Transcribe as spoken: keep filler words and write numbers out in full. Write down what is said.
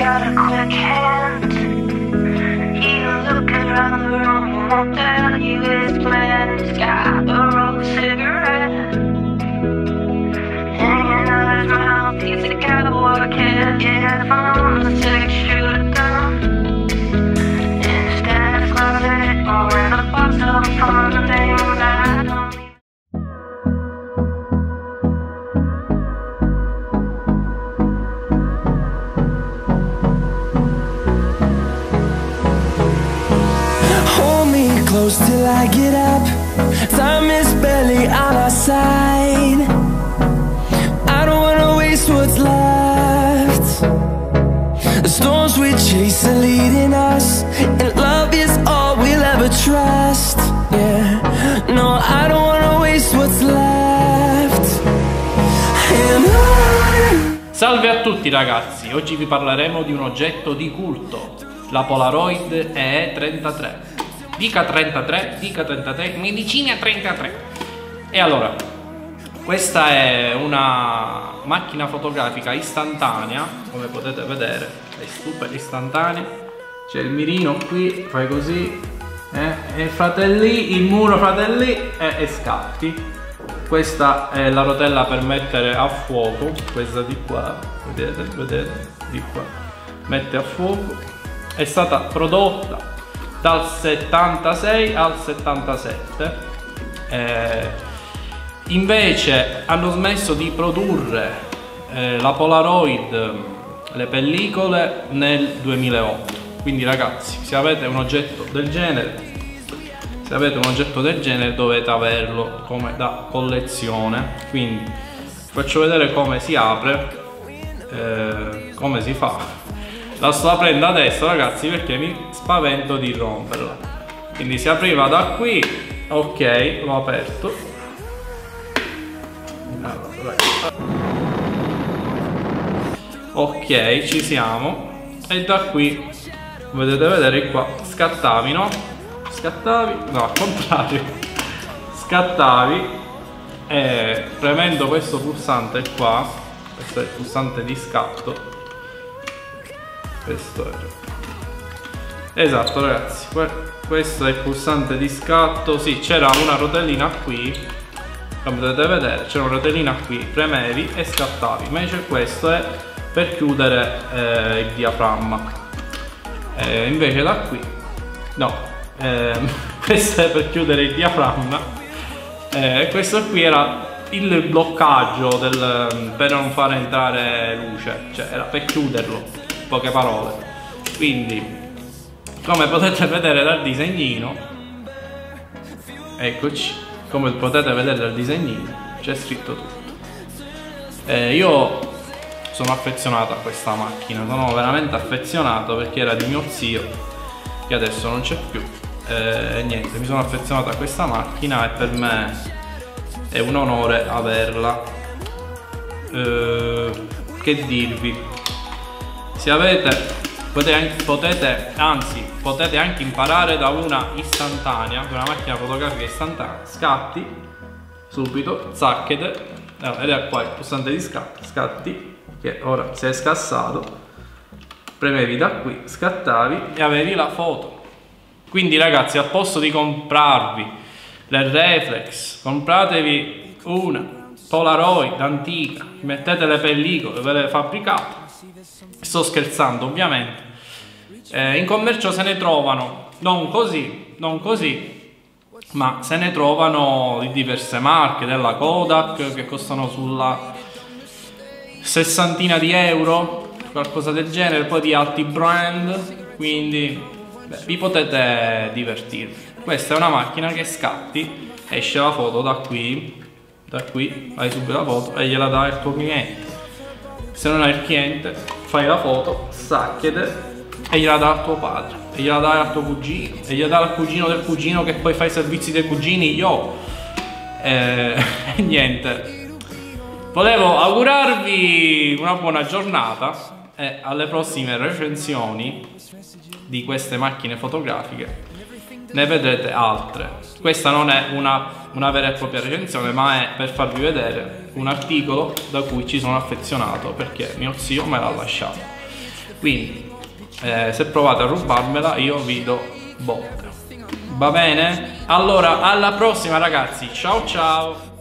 got a quick hand. You look around the room, he won't tell you his plan. He's got a roll of cigarette hanging out his mouth. He's a cowboy cat. Yeah, from the six shooter gun. In his dad's closet, or in a box of fun things I don't even. Close till I get up. Time is barely on our side. I don't wanna waste what's left. The storms we chase are leading us, and love is all we'll ever trust. Yeah, no, I don't wanna waste what's left. And on. Salve a tutti ragazzi, oggi vi parleremo di un oggetto di culto, la Polaroid E E trentatré. Dica trentatré, dica trentatré, medicina trentatré. E allora, questa è una macchina fotografica istantanea, come potete vedere, è super istantanea. C'è il mirino qui, fai così, eh, e fratelli, il muro fratelli, e, e scatti. Questa è la rotella per mettere a fuoco, questa di qua, vedete, vedete, di qua, mette a fuoco. È stata prodotta dal settantasei al settantasette, eh, invece hanno smesso di produrre eh, la Polaroid, le pellicole, nel duemilaotto. Quindi ragazzi, se avete un oggetto del genere, se avete un oggetto del genere dovete averlo come da collezione. Quindi faccio vedere come si apre, eh, come si fa. La sto aprendo adesso ragazzi perché mi spavento di romperla. Quindi si apriva da qui, ok, l'ho aperto. Allora, ok, ci siamo. E da qui potete vedere qua, scattavi, no? Scattavi, no, al contrario. Scattavi e premendo questo pulsante qua, questo è il pulsante di scatto. Questo era. Esatto ragazzi, questo è il pulsante di scatto. Sì, c'era una rotellina qui, come potete vedere, c'era una rotellina qui, premevi e scattavi. Invece questo è per chiudere eh, il diaframma. Eh, invece da qui, no, eh, questo è per chiudere il diaframma. Eh, questo qui era il bloccaggio del, per non far entrare luce, cioè era per chiuderlo. Poche parole. Quindi come potete vedere dal disegnino, eccoci, come potete vedere dal disegnino c'è scritto tutto. eh, io sono affezionato a questa macchina, sono veramente affezionato perché era di mio zio che adesso non c'è più, e eh, niente, mi sono affezionato a questa macchina e per me è un onore averla. Eh, che dirvi, se avete, potete, potete, anzi, potete anche imparare da una istantanea, da una macchina fotografica istantanea. Scatti, subito, zacchete, allora, ed è qua il pulsante di scatti, scatti, che ora si è scassato, premevi da qui, scattavi e avevi la foto. Quindi ragazzi, al posto di comprarvi le reflex, compratevi una Polaroid antica, mettete le pellicole, ve le fabbricate. Sto scherzando ovviamente. Eh, in commercio se ne trovano, non così, non così, ma se ne trovano di diverse marche, della Kodak, che costano sulla sessantina di euro, qualcosa del genere, poi di altri brand, quindi beh, vi potete divertirvi. Questa è una macchina che scatti, esce la foto da qui, da qui, vai subito la foto e gliela dai al tuo cliente. Se non hai il cliente, fai la foto, sacchete e gliela dai al tuo padre, e gliela dai al tuo cugino, e gliela dai al cugino del cugino che poi fa i servizi dei cugini, io. E eh, niente. Volevo augurarvi una buona giornata e alle prossime recensioni di queste macchine fotografiche ne vedrete altre. Questa non è una, una vera e propria recensione, ma è per farvi vedere un articolo da cui ci sono affezionato perché mio zio me l'ha lasciato. Quindi eh, se provate a rubarmela io vi do botta. Va bene? Allora alla prossima ragazzi, ciao ciao.